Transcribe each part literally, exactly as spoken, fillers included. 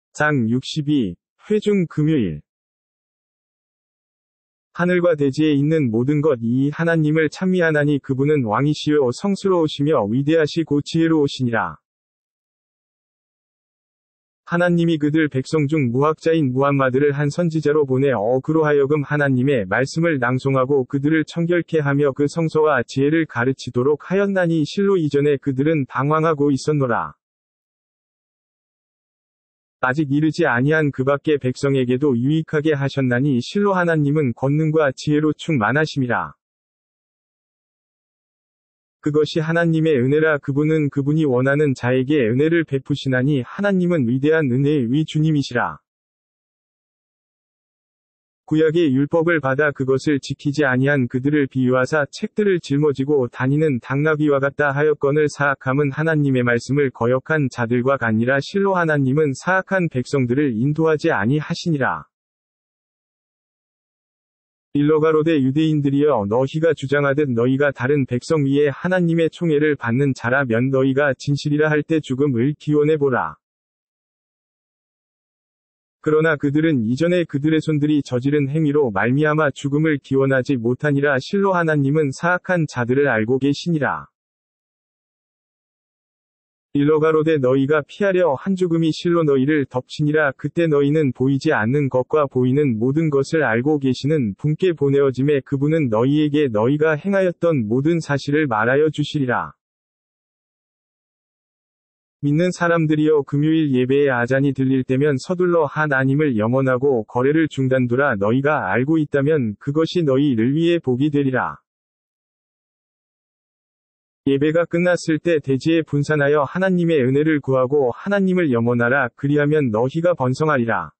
장 육십이. 회중 금요일. 하늘과 대지에 있는 모든 것 이 하나님을 찬미하나니 그분은 왕이시요 성스러우시며 위대하시고 지혜로우시니라. 하나님이 그들 백성 중 무학자인 무함마드를 한 선지자로 보내 어 그로 하여금 하나님의 말씀을 낭송하고 그들을 청결케 하며 그 성서와 지혜를 가르치도록 하였나니 실로 이전에 그들은 방황하고 있었노라. 아직 이르지 아니한 그 밖의 백성에게도 유익하게 하셨나니 실로 하나님은 권능과 지혜로 충만하심이라. 그것이 하나님의 은혜라. 그분은 그분이 원하는 자에게 은혜를 베푸시나니 하나님은 위대한 은혜의 위주님이시라. 구약의 율법을 받아 그것을 지키지 아니한 그들을 비유하사 책들을 짊어지고 다니는 당나귀와 같다 하였거늘 사악함은 하나님의 말씀을 거역한 자들과 같니라. 실로 하나님은 사악한 백성들을 인도하지 아니하시니라. 일러가로되 유대인들이여 너희가 주장하듯 너희가 다른 백성 위에 하나님의 총애를 받는 자라면 너희가 진실이라 할 때 죽음을 기원해보라. 그러나 그들은 이전에 그들의 손들이 저지른 행위로 말미암아 죽음을 기원하지 못하니라. 실로 하나님은 사악한 자들을 알고 계시니라. 일러가로되 너희가 피하려 한 죽음이 실로 너희를 덮치니라. 그때 너희는 보이지 않는 것과 보이는 모든 것을 알고 계시는 분께 보내어짐에 그분은 너희에게 너희가 행하였던 모든 사실을 말하여 주시리라. 믿는 사람들이여 금요일 예배의 아잔이 들릴 때면 서둘러 하나님을 영원하고 거래를 중단두라. 너희가 알고 있다면 그것이 너희를 위해 복이 되리라. 예배가 끝났을 때 대지에 분산하여 하나님의 은혜를 구하고 하나님을 염원하라. 그리하면 너희가 번성하리라.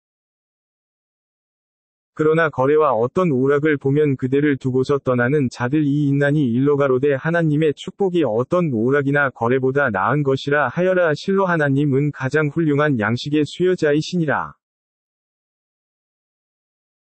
그러나 거래와 어떤 오락을 보면 그대를 두고서 떠나는 자들 이 있나니 일러가로되 하나님의 축복이 어떤 오락이나 거래보다 나은 것이라 하여라. 실로 하나님은 가장 훌륭한 양식의 수여자이시니라.